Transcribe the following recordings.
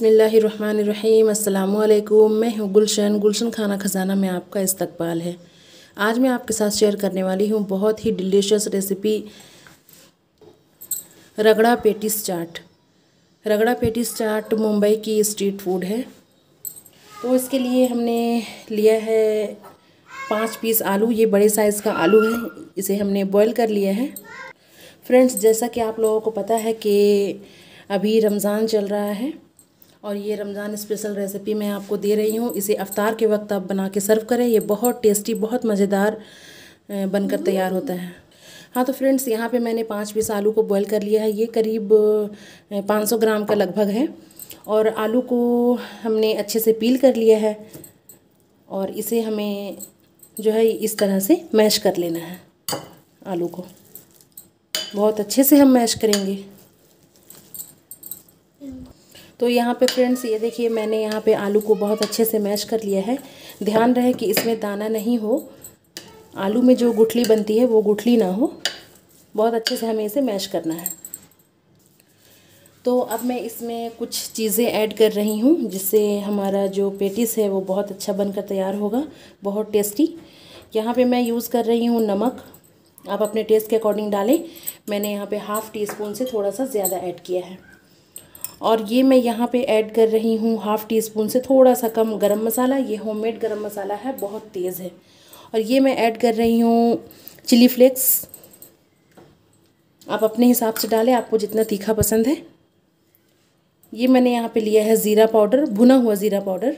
बिस्मिल्लाहिर्रहमानिर्रहीम। अस्सलामुअलैकुम। मैं हूँ गुलशन खाना खजाना में आपका इस्तकबाल है। आज मैं आपके साथ शेयर करने वाली हूँ बहुत ही डिलीशियस रेसिपी रगड़ा पेटिस चाट। रगड़ा पेटिस चाट मुंबई की स्ट्रीट फूड है। तो इसके लिए हमने लिया है 5 पीस आलू। ये बड़े साइज़ का आलू है, इसे हमने बॉईल कर लिया है। फ्रेंड्स, जैसा कि आप लोगों को पता है कि अभी रमज़ान चल रहा है और ये रमज़ान स्पेशल रेसिपी मैं आपको दे रही हूँ। इसे इफ्तार के वक्त आप बना के सर्व करें। ये बहुत टेस्टी, बहुत मज़ेदार बनकर तैयार होता है। हाँ तो फ्रेंड्स, यहाँ पे मैंने 5 पीस आलू को बॉईल कर लिया है। ये करीब 500 ग्राम का लगभग है। और आलू को हमने अच्छे से पील कर लिया है और इसे हमें जो है इस तरह से मैश कर लेना है। आलू को बहुत अच्छे से हम मैश करेंगे। तो यहाँ पे फ्रेंड्स, ये देखिए मैंने यहाँ पे आलू को बहुत अच्छे से मैश कर लिया है। ध्यान रहे कि इसमें दाना नहीं हो, आलू में जो गुठली बनती है वो गुठली ना हो। बहुत अच्छे से हमें इसे मैश करना है। तो अब मैं इसमें कुछ चीज़ें ऐड कर रही हूँ जिससे हमारा जो पेटिस है वो बहुत अच्छा बनकर तैयार होगा, बहुत टेस्टी। यहाँ पे मैं यूज़ कर रही हूँ नमक। आप अपने टेस्ट के अकॉर्डिंग डालें। मैंने यहाँ पे ½ टीस्पून से थोड़ा सा ज़्यादा ऐड किया है। और ये मैं यहाँ पे ऐड कर रही हूँ ½ टीस्पून से थोड़ा सा कम गरम मसाला। ये होममेड गरम मसाला है, बहुत तेज़ है। और ये मैं ऐड कर रही हूँ चिली फ्लेक्स। आप अपने हिसाब से डालें, आपको जितना तीखा पसंद है। ये मैंने यहाँ पे लिया है ज़ीरा पाउडर, भुना हुआ ज़ीरा पाउडर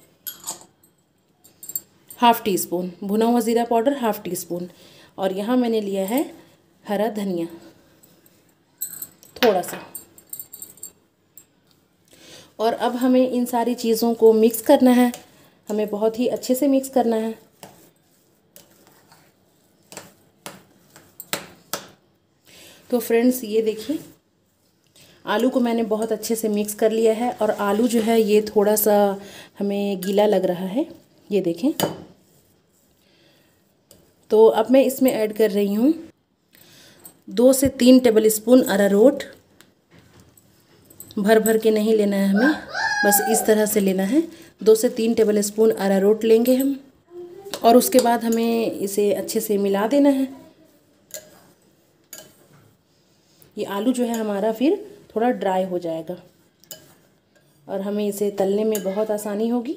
½ टीस्पून, भुना हुआ ज़ीरा पाउडर ½ टीस्पून। और यहाँ मैंने लिया है हरा धनिया थोड़ा सा। और अब हमें इन सारी चीज़ों को मिक्स करना है। हमें बहुत ही अच्छे से मिक्स करना है। तो फ्रेंड्स, ये देखिए आलू को मैंने बहुत अच्छे से मिक्स कर लिया है। और आलू जो है ये थोड़ा सा हमें गीला लग रहा है, ये देखें। तो अब मैं इसमें ऐड कर रही हूँ 2 से 3 टेबल स्पून अरारोट। भर भर के नहीं लेना है हमें, बस इस तरह से लेना है। 2 से 3 टेबल स्पून अरारोट लेंगे हम। और उसके बाद हमें इसे अच्छे से मिला देना है। ये आलू जो है हमारा फिर थोड़ा ड्राई हो जाएगा और हमें इसे तलने में बहुत आसानी होगी।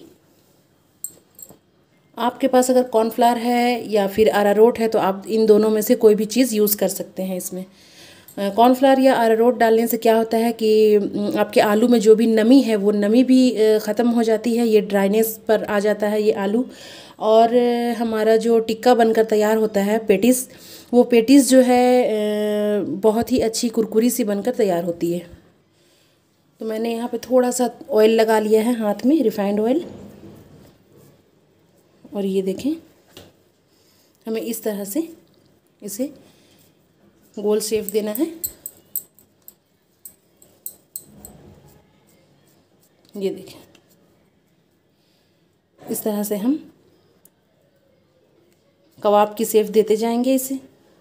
आपके पास अगर कॉर्नफ्लावर है या फिर अरारोट है तो आप इन दोनों में से कोई भी चीज़ यूज़ कर सकते हैं। इसमें कॉर्नफ्लावर या अरारोट डालने से क्या होता है कि आपके आलू में जो भी नमी है वो नमी भी ख़त्म हो जाती है। ये ड्राइनेस पर आ जाता है ये आलू। और हमारा जो टिक्का बनकर तैयार होता है पेटिस, वो पेटिस जो है बहुत ही अच्छी कुरकुरी सी बनकर तैयार होती है। तो मैंने यहाँ पे थोड़ा सा ऑयल लगा लिया है हाथ में, रिफाइंड ऑयल। और ये देखें, हमें इस तरह से इसे गोल शेप देना है। ये देखें, इस तरह से हम कबाब की शेप देते जाएंगे इसे।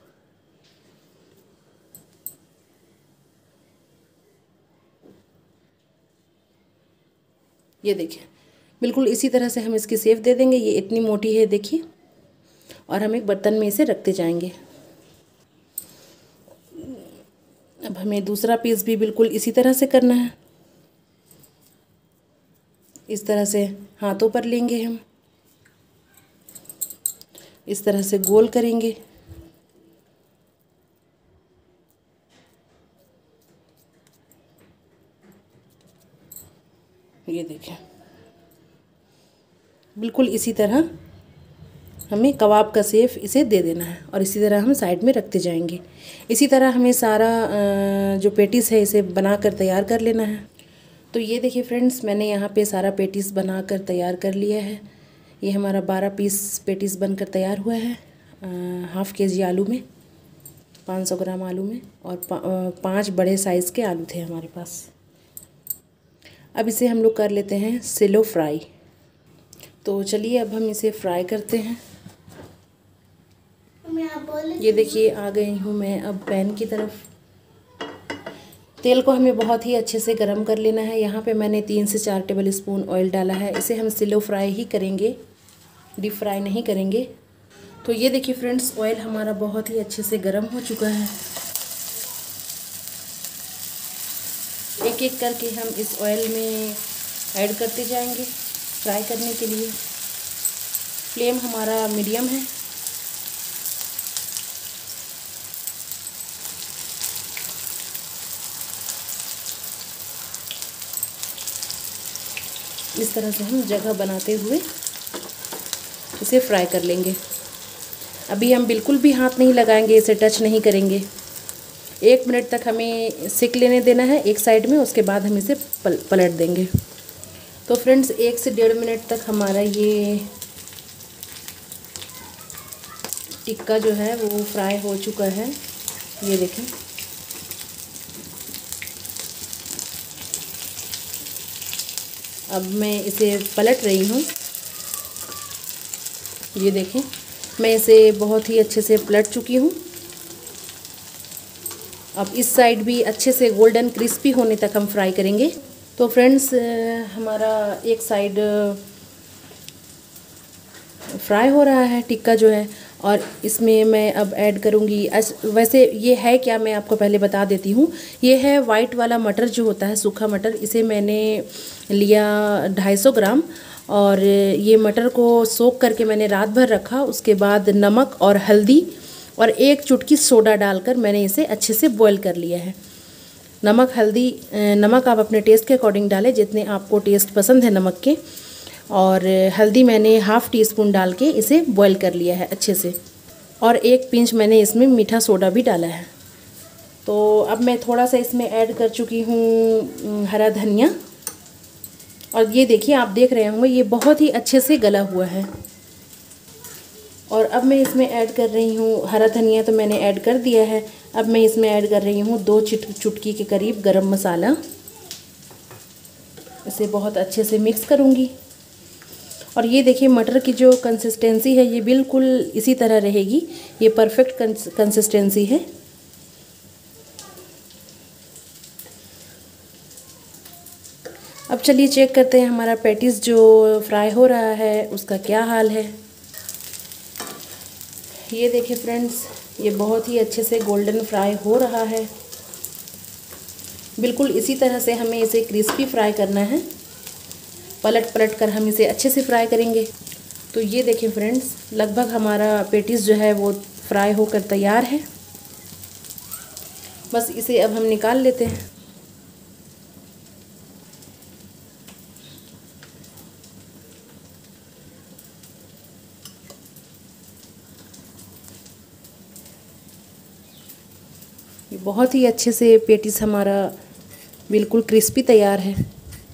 ये देखिए, बिल्कुल इसी तरह से हम इसकी शेप दे देंगे। ये इतनी मोटी है देखिए। और हम एक बर्तन में इसे रखते जाएंगे। अब हमें दूसरा पीस भी बिल्कुल इसी तरह से करना है। इस तरह से हाथों पर लेंगे हम, इस तरह से गोल करेंगे। ये देखें, बिल्कुल इसी तरह हमें कबाब का शेप इसे दे देना है। और इसी तरह हम साइड में रखते जाएंगे। इसी तरह हमें सारा जो पेटिस है इसे बनाकर तैयार कर लेना है। तो ये देखिए फ्रेंड्स, मैंने यहाँ पे सारा पेटिस बनाकर तैयार कर लिया है। ये हमारा 12 पीस पेटिस बनकर तैयार हुआ है। ½ kg आलू में, 500 ग्राम आलू में। और 5 बड़े साइज़ के आलू थे हमारे पास। अब इसे हम लोग कर लेते हैं सेलो फ्राई। तो चलिए अब हम इसे फ्राई करते हैं। ये देखिए आ गई हूँ मैं अब पैन की तरफ। तेल को हमें बहुत ही अच्छे से गर्म कर लेना है। यहाँ पे मैंने 3 से 4 टेबल स्पून ऑयल डाला है। इसे हम स्लो फ्राई ही करेंगे, डीप फ्राई नहीं करेंगे। तो ये देखिए फ्रेंड्स, ऑयल हमारा बहुत ही अच्छे से गर्म हो चुका है। एक एक करके हम इस ऑयल में ऐड करते जाएंगे फ्राई करने के लिए। फ्लेम हमारा मीडियम है। इस तरह से हम जगह बनाते हुए इसे फ्राई कर लेंगे। अभी हम बिल्कुल भी हाथ नहीं लगाएंगे, इसे टच नहीं करेंगे। 1 मिनट तक हमें सेक लेने देना है एक साइड में, उसके बाद हम इसे पलट देंगे। तो फ्रेंड्स 1 से 1.5 मिनट तक हमारा ये टिक्का जो है वो फ्राई हो चुका है। ये देखें, अब मैं इसे पलट रही हूँ। ये देखें, मैं इसे बहुत ही अच्छे से पलट चुकी हूँ। अब इस साइड भी अच्छे से गोल्डन क्रिस्पी होने तक हम फ्राई करेंगे। तो फ्रेंड्स हमारा एक साइड फ्राई हो रहा है टिक्का जो है, और इसमें मैं अब ऐड करूँगी। वैसे ये है क्या, मैं आपको पहले बता देती हूँ। ये है वाइट वाला मटर जो होता है, सूखा मटर। इसे मैंने लिया 250 ग्राम, और ये मटर को सोक करके मैंने रात भर रखा। उसके बाद नमक और हल्दी और 1 चुटकी सोडा डालकर मैंने इसे अच्छे से बॉईल कर लिया है। नमक आप अपने टेस्ट के अकॉर्डिंग डालें, जितने आपको टेस्ट पसंद है नमक के। और हल्दी मैंने ½ टीस्पून डाल के इसे बॉईल कर लिया है अच्छे से, और 1 पिंच मैंने इसमें मीठा सोडा भी डाला है। तो अब मैं थोड़ा सा इसमें ऐड कर चुकी हूँ हरा धनिया, और ये देखिए, आप देख रहे होंगे ये बहुत ही अच्छे से गला हुआ है। और अब मैं इसमें ऐड कर रही हूँ हरा धनिया, तो मैंने ऐड कर दिया है। अब मैं इसमें ऐड कर रही हूँ 2 चुटकी के करीब गरम मसाला। इसे बहुत अच्छे से मिक्स करूँगी। और ये देखिए, मटर की जो कंसिस्टेंसी है ये बिल्कुल इसी तरह रहेगी। ये परफेक्ट कंसिस्टेंसी है। अब चलिए चेक करते हैं हमारा पैटीज जो फ्राई हो रहा है उसका क्या हाल है। ये देखिए फ्रेंड्स, ये बहुत ही अच्छे से गोल्डन फ्राई हो रहा है। बिल्कुल इसी तरह से हमें इसे क्रिस्पी फ्राई करना है। पलट पलट कर हम इसे अच्छे से फ्राई करेंगे। तो ये देखिए फ्रेंड्स, लगभग हमारा पेटीज जो है वो फ्राई होकर तैयार है। बस इसे अब हम निकाल लेते हैं। ये बहुत ही अच्छे से पेटीज हमारा बिल्कुल क्रिस्पी तैयार है।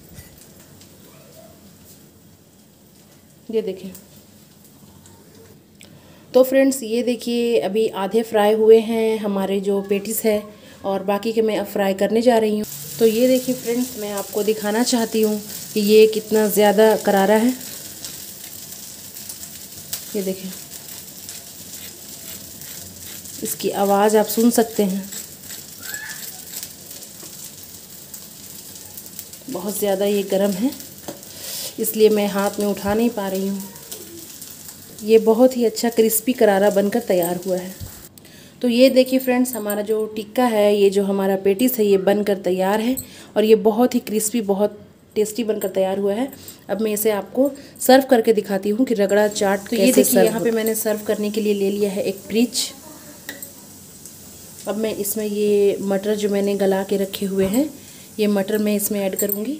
ये देखें। तो फ्रेंड्स ये देखिए, अभी आधे फ्राई हुए हैं हमारे जो पेटीज है, और बाकी के मैं अब फ्राई करने जा रही हूँ। तो ये देखिए फ्रेंड्स, मैं आपको दिखाना चाहती हूँ कि ये कितना ज़्यादा करारा है। ये देखें, इसकी आवाज़ आप सुन सकते हैं। बहुत ज़्यादा ये गर्म है, इसलिए मैं हाथ में उठा नहीं पा रही हूँ। ये बहुत ही अच्छा क्रिस्पी करारा बनकर तैयार हुआ है। तो ये देखिए फ्रेंड्स, हमारा जो टिक्का है, ये जो हमारा पेटीस है, ये बनकर तैयार है, और ये बहुत ही क्रिस्पी, बहुत टेस्टी बनकर तैयार हुआ है। अब मैं इसे आपको सर्व करके दिखाती हूँ कि रगड़ा चाट। तो ये देखिए, यहाँ पे मैंने सर्व करने के लिए ले लिया है एक फ्रिज। अब मैं इसमें ये मटर जो मैंने गला के रखे हुए हैं, ये मटर मैं इसमें ऐड करूँगी।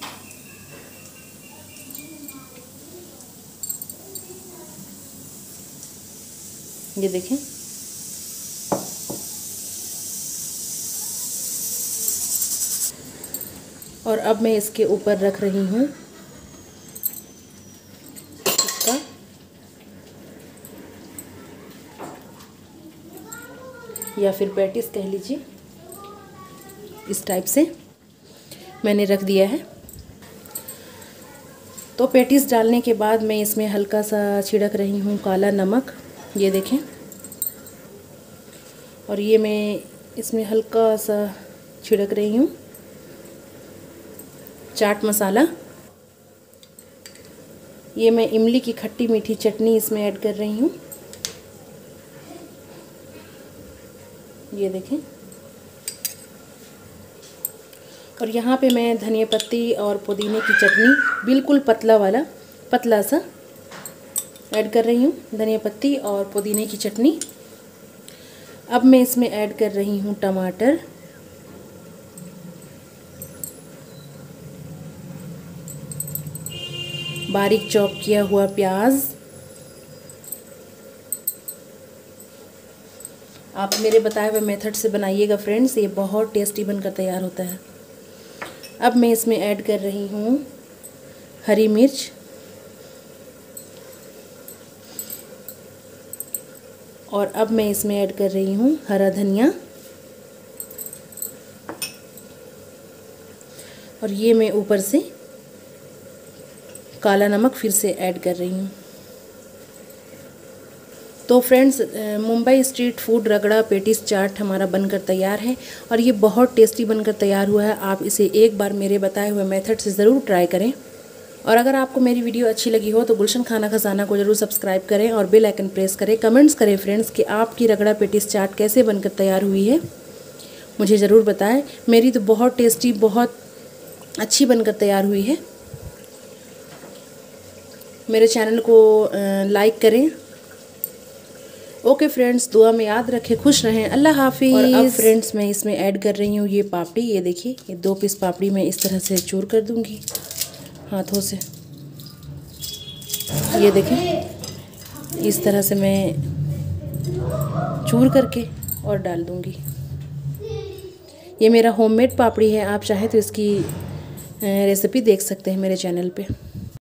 ये देखें, और अब मैं इसके ऊपर रख रही हूँ टिक्का, या फिर पैटीज कह लीजिए। इस टाइप से मैंने रख दिया है। तो पैटीज डालने के बाद मैं इसमें हल्का सा छिड़क रही हूँ काला नमक। ये देखें, और ये मैं इसमें हल्का सा छिड़क रही हूँ चाट मसाला, ये मैं इमली की खट्टी मीठी चटनी इसमें ऐड कर रही हूँ। ये देखें। और यहाँ पे मैं धनिया पत्ती और पुदीने की चटनी बिल्कुल पतला सा ऐड कर रही हूँ, धनिया पत्ती और पुदीने की चटनी। अब मैं इसमें ऐड कर रही हूँ टमाटर, बारीक चॉप किया हुआ प्याज। आप मेरे बताए हुए मेथड से बनाइएगा फ्रेंड्स, ये बहुत टेस्टी बनकर तैयार होता है। अब मैं इसमें ऐड कर रही हूँ हरी मिर्च और अब मैं इसमें ऐड कर रही हूँ हरा धनिया। और ये मैं ऊपर से काला नमक फिर से ऐड कर रही हूँ। तो friends, Mumbai street food ragda pattice chaat हमारा बनकर तैयार है और ये बहुत टेस्टी बनकर तैयार हुआ है। आप इसे एक बार मेरे बताए हुए मेथड से ज़रूर ट्राई करें। और अगर आपको मेरी वीडियो अच्छी लगी हो तो गुलशन खाना खजाना को ज़रूर सब्सक्राइब करें और बेल आइकन प्रेस करें। कमेंट्स करें फ्रेंड्स कि आपकी रगड़ा पेटिस चाट कैसे बनकर तैयार हुई है, मुझे ज़रूर बताएं। मेरी तो बहुत टेस्टी, बहुत अच्छी बनकर तैयार हुई है। मेरे चैनल को लाइक करें। ओके फ्रेंड्स, दुआ में याद रखें, खुश रहें, अल्लाह हाफिज़। और अब फ्रेंड्स मैं इसमें ऐड कर रही हूँ ये पापड़ी। ये देखिए, ये 2 पीस पापड़ी मैं इस तरह से चूर कर दूँगी हाथों से। ये देखें, इस तरह से मैं चूर करके और डाल दूँगी। ये मेरा होममेड पापड़ी है, आप चाहें तो इसकी रेसिपी देख सकते हैं मेरे चैनल पे।